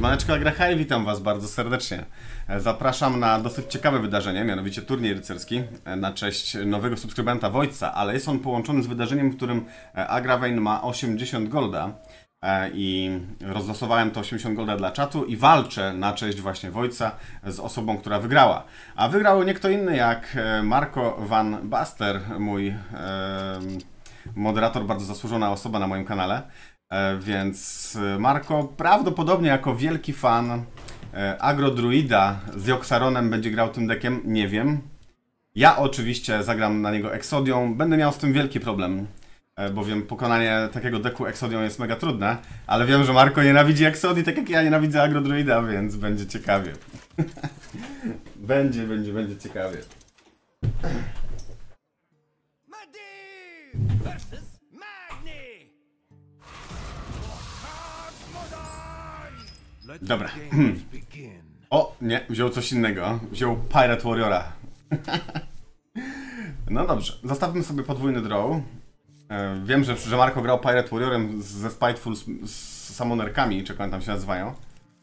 Siemaneczko Agrahaj, witam was bardzo serdecznie. Zapraszam na dosyć ciekawe wydarzenie, mianowicie turniej rycerski na cześć nowego subskrybenta Wojtca, ale jest on połączony z wydarzeniem, w którym Agravein ma 80 golda i rozdosowałem to 80 golda dla czatu i walczę na cześć właśnie Wojtca z osobą, która wygrała. A wygrał nie kto inny jak Marco van Baster, mój moderator, bardzo zasłużona osoba na moim kanale. Więc Marco prawdopodobnie jako wielki fan Agrodruida z Joxaronem będzie grał tym deckiem, nie wiem. Ja oczywiście zagram na niego Exodią, będę miał z tym wielki problem, bowiem pokonanie takiego decku Exodią jest mega trudne, ale wiem, że Marco nienawidzi Exodii, tak jak ja nienawidzę Agrodruida, więc będzie ciekawie. będzie ciekawie. Dobra. O, nie, wziął coś innego. Wziął Pirate Warriora. No dobrze, zostawmy sobie podwójny draw. Wiem, że Marco grał Pirate Warriorem ze Spiteful z Summonerkami, czy jak tam się nazywają.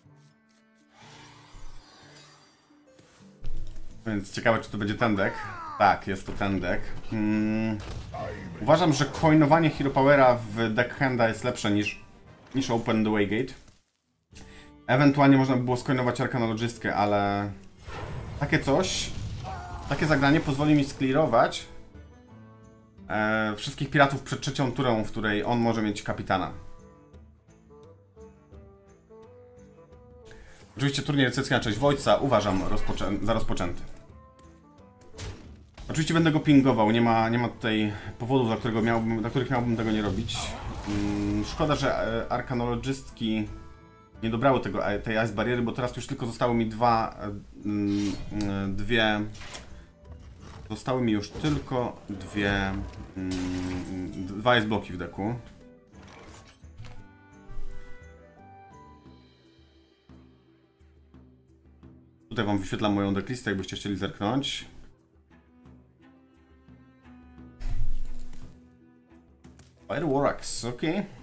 Więc ciekawe, czy to będzie ten deck. Tak, jest to ten deck. Uważam, że coinowanie Hero Powera w deckhanda jest lepsze niż Open the Waygate. Ewentualnie można by było skoinować Arkanologistkę, ale takie coś, takie zagranie pozwoli mi sklirować wszystkich piratów przed trzecią turą, w której on może mieć kapitana. Oczywiście turniej rycerski na cześć Wojtca uważam za rozpoczęty. Oczywiście będę go pingował, nie ma tutaj powodów, dla których miałbym tego nie robić. Szkoda, że Arkanologistki nie dobrały tej Ice Barriery, bo teraz już tylko zostały mi dwa Ice bloki w deku. Tutaj wam wyświetlam moją decklistę, jakbyście chcieli zerknąć. Fire Warrocks, ok.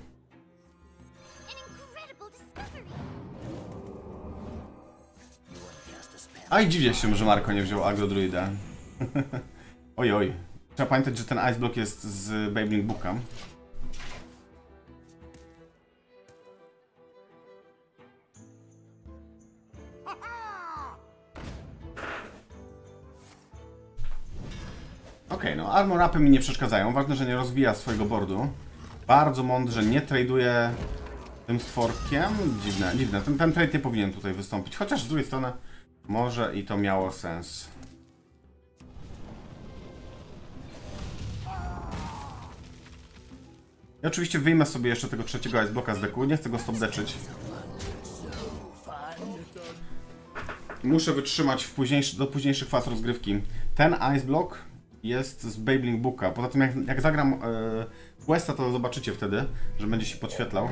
A i dziwię się, że Marco nie wziął Agrodruida. Oj. Trzeba pamiętać, że ten Ice Block jest z Babbling Booka. Okej, no armor upy mi nie przeszkadzają. Ważne, że nie rozwija swojego boardu. Bardzo mądrze nie traduje tym stworkiem. Dziwne. Ten trade nie powinien tutaj wystąpić. Chociaż z drugiej strony może i to miało sens. I oczywiście wyjmę sobie jeszcze tego trzeciego Ice Blocka z decku. Nie chcę go stopdeczyć. Muszę wytrzymać do późniejszych faz rozgrywki. Ten Ice Block jest z Babbling Booka. Poza tym jak zagram questa, to zobaczycie wtedy, że będzie się podświetlał.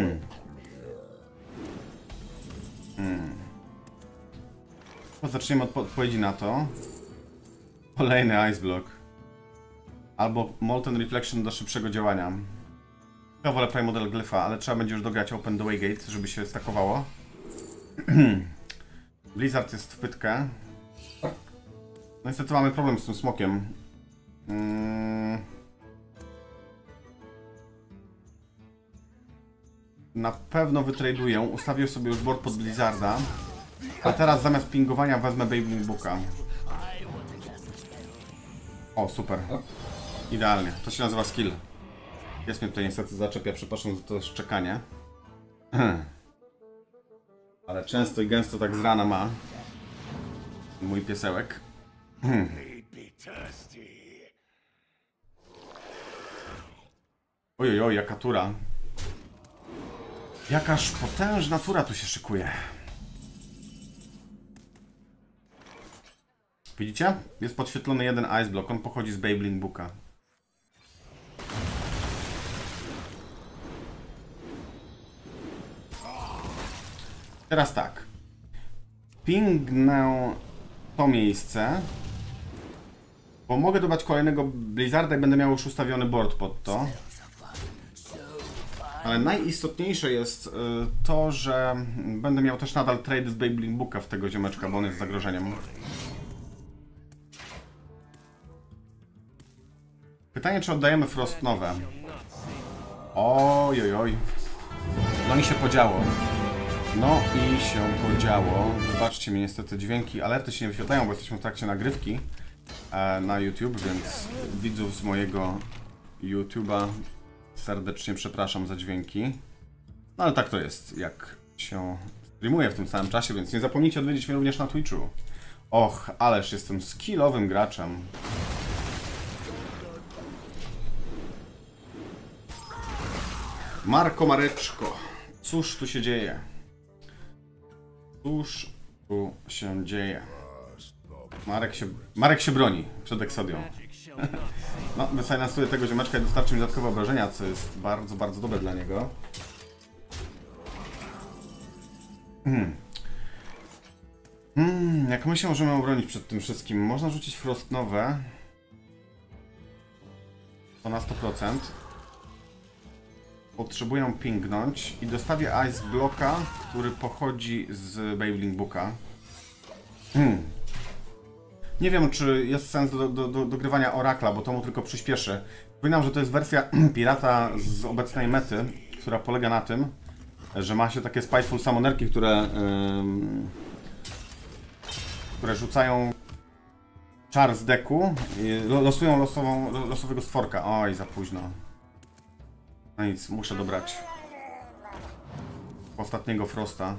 Zaczniemy od odpowiedzi na to. Kolejny Ice Block. Albo Molten Reflection do szybszego działania. Ja wolę Prime Model Glypha, ale trzeba będzie już dograć Open the Waygate, żeby się stakowało. Blizzard jest w pytkę. No niestety mamy problem z tym smokiem. Na pewno wytraduję. Ustawię sobie już board pod Blizzarda. A teraz zamiast pingowania wezmę Babbling Booka. O, super. Idealnie. To się nazywa skill. Jest mnie tutaj niestety zaczepia, przepraszam za to szczekanie. Ale często i gęsto tak z rana ma mój piesełek. Ojojoj, jaka tura. Jakaż potężna tura tu się szykuje. Widzicie? Jest podświetlony jeden Ice Block, on pochodzi z Babbling Booka. Teraz tak. Pingnę to miejsce, bo mogę dodać kolejnego Blizzarda i będę miał już ustawiony board pod to. Ale najistotniejsze jest to, że będę miał też nadal trade z Babbling Booka w tego ziomeczka, bo on jest zagrożeniem. Pytanie, czy oddajemy Frost nowe? Oj, oj, oj. No i się podziało. No i się podziało. Wybaczcie mi, niestety dźwięki, alerty się nie wyświetlają, bo jesteśmy w trakcie nagrywki na YouTube, więc widzów z mojego YouTube'a serdecznie przepraszam za dźwięki. No ale tak to jest, jak się streamuje w tym samym czasie, więc nie zapomnijcie odwiedzić mnie również na Twitchu. Och, ależ jestem skillowym graczem. Mareczko, cóż tu się dzieje? Cóż tu się dzieje? Marek się broni przed Exodią. No, wyfinansuję tego ziomeczka i dostarczy mi dodatkowe obrażenia, co jest bardzo, bardzo dobre dla niego. Jak my się możemy obronić przed tym wszystkim? Można rzucić Frost nowe. To na 100%. Potrzebuję pingnąć i dostawię Ice Blocka, który pochodzi z Babbling Booka. Nie wiem, czy jest sens do grywania Orakla, bo to mu tylko przyspieszy. Przypominam, że to jest wersja pirata z obecnej mety, która polega na tym, że ma się takie Spiteful Summonerki, które rzucają czar z deku i losują losowego stworka. Oj, za późno. No nic, muszę dobrać ostatniego Frosta.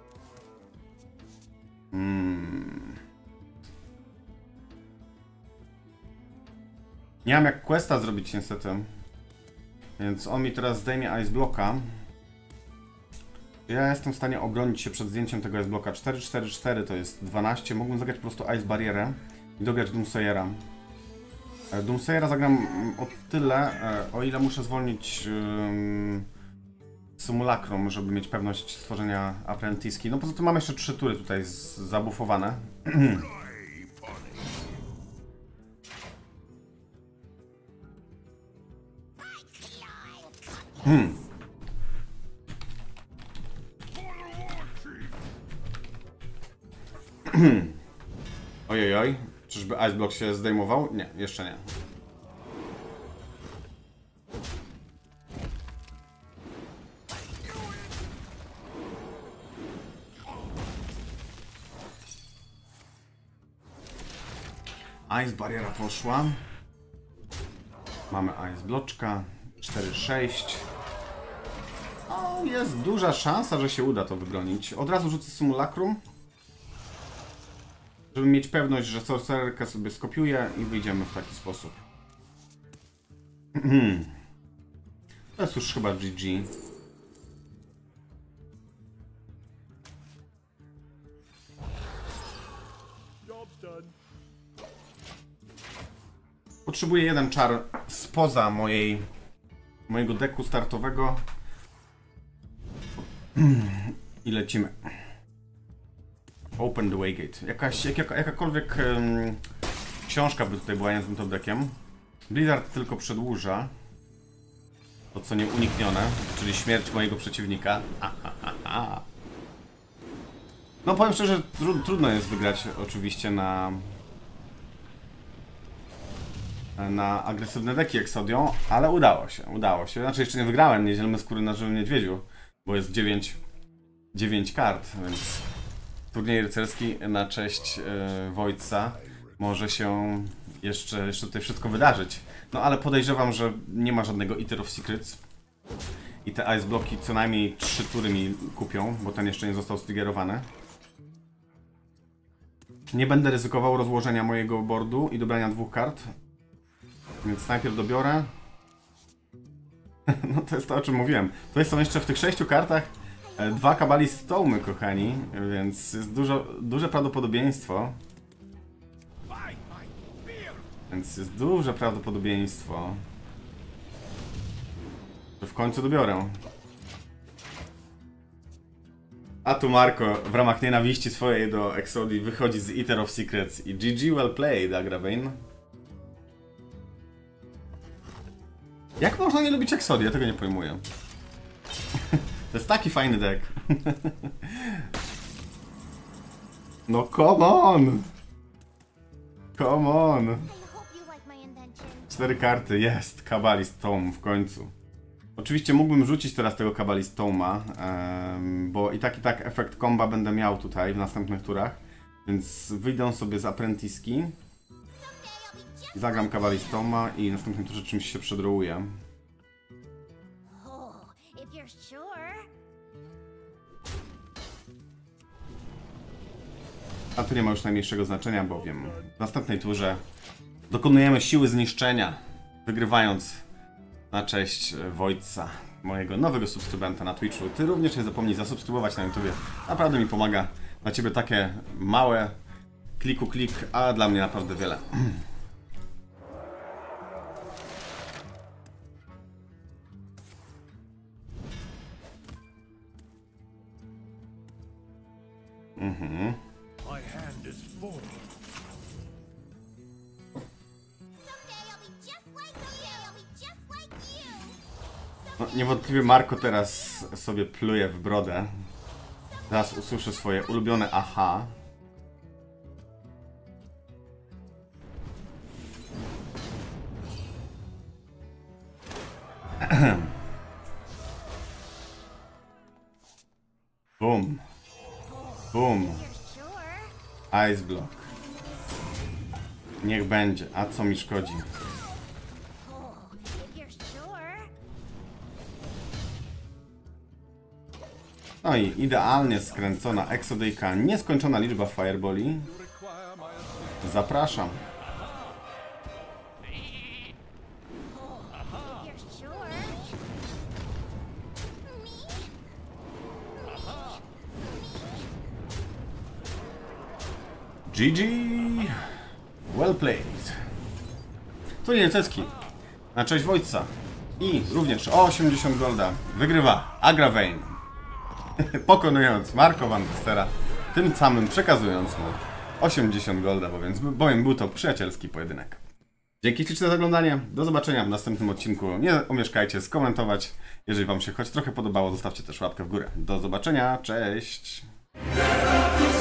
Nie mam jak questa zrobić niestety. Więc on mi teraz zdejmie Ice Blocka. Ja jestem w stanie obronić się przed zdjęciem tego Ice Blocka. 4-4-4 to jest 12. Mógłbym zagrać po prostu Ice Barrierę i dograć Doomsayera. Doomsayera zagram o tyle, o ile muszę zwolnić Simulacrum, żeby mieć pewność stworzenia Apprentice'ki. No poza tym mam jeszcze 3 tury tutaj zabufowane. Ojojoj, czyżby Ice Block się zdejmował? Nie, jeszcze nie. Ice Barriera poszła. Mamy Ice Bloczka. 4-6. O, jest duża szansa, że się uda to wybronić. Od razu rzucę Simulacrum, żeby mieć pewność, że sorcererkę sobie skopiuję i wyjdziemy w taki sposób. To jest już chyba GG. Potrzebuję jeden czar spoza mojego deku startowego. I lecimy. Open the Waygate. Jakakolwiek książka by tutaj była tym top deckiem. Blizzard tylko przedłuża to, co nieuniknione, czyli śmierć mojego przeciwnika. No powiem szczerze, trudno jest wygrać oczywiście na agresywne deki Exodią, ale udało się. Znaczy jeszcze nie wygrałem, nie dzielmy skóry na żywym niedźwiedziu, bo jest 9 kart, więc turniej rycerski na cześć Wojtca może się jeszcze tutaj wszystko wydarzyć. No ale podejrzewam, że nie ma żadnego Eater of Secrets i te Ice Blocki co najmniej 3 tury mi kupią, bo ten jeszcze nie został striggerowany. Nie będę ryzykował rozłożenia mojego boardu i dobrania 2 kart, więc najpierw dobiorę. No to jest to, o czym mówiłem. Tutaj są jeszcze w tych 6 kartach 2 Kabali Stołmy, kochani, więc jest duże prawdopodobieństwo. Że w końcu dobiorę. A tu Marco w ramach nienawiści swojej do Exodii wychodzi z Eater of Secrets i GG well played, Agravain. Jak można nie lubić Exodii? Ja tego nie pojmuję. To jest taki fajny deck. No come on! Come on! 4 karty, jest! Kabbalist Tome w końcu. Oczywiście mógłbym rzucić teraz tego Kabbalist Tome'a, bo i tak efekt komba będę miał tutaj w następnych turach. Więc wyjdę sobie z Apprentice'ki. Zagram Kabbalist Tome'a i w następnym turze czymś się przedrołuję. A tu nie ma już najmniejszego znaczenia, bowiem w następnej turze dokonujemy siły zniszczenia, wygrywając na cześć Wojtca, mojego nowego subskrybenta na Twitchu. Ty również nie zapomnij zasubskrybować na YouTubie. Naprawdę mi pomaga. Dla ciebie takie małe klik, a dla mnie naprawdę wiele. No, niewątpliwie Marko teraz sobie pluje w brodę. Zaraz usłyszę swoje ulubione aha. Boom. Boom. Ice Block. Niech będzie. A co mi szkodzi? No i idealnie skręcona Exodyjka, nieskończona liczba fireballi. Zapraszam. GG! Well played. Turniej rycerski na cześć Wojtca. I również o 80 golda wygrywa Agravain. Pokonując Marco Van Bestera, tym samym przekazując mu 80 golda, bowiem był to przyjacielski pojedynek. Dzięki śliczne za oglądanie, do zobaczenia w następnym odcinku. Nie omieszkajcie skomentować, jeżeli wam się choć trochę podobało, zostawcie też łapkę w górę. Do zobaczenia, cześć!